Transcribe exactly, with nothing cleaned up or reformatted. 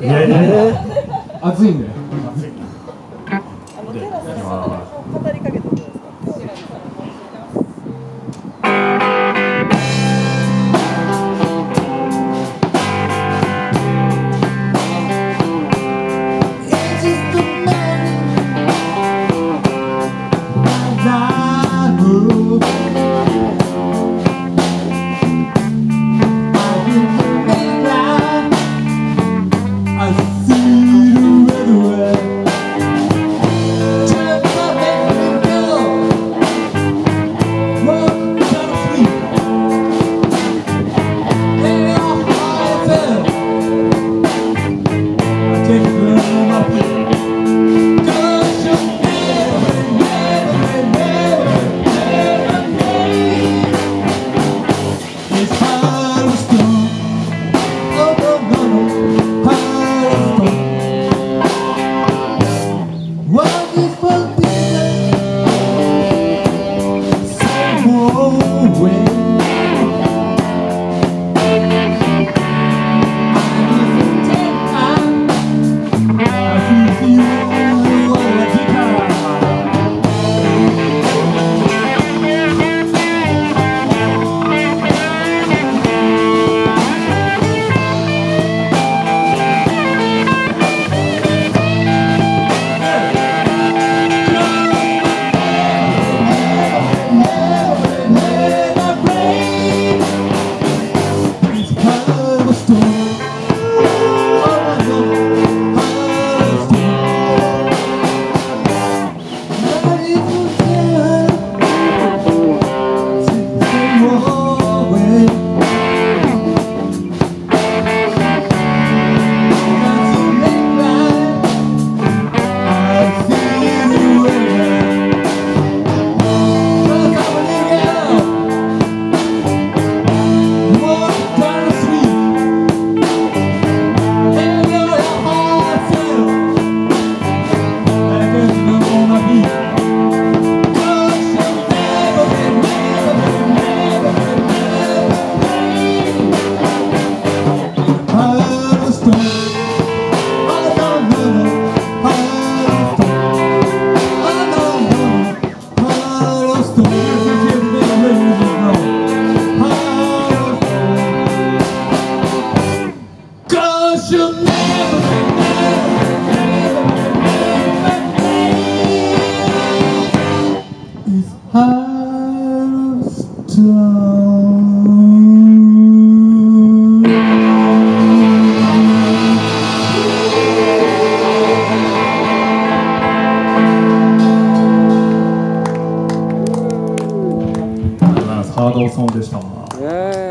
いやいやいや、暑いんだよ。 あのテラスで語りかけてどうですか。 ハードソングでした。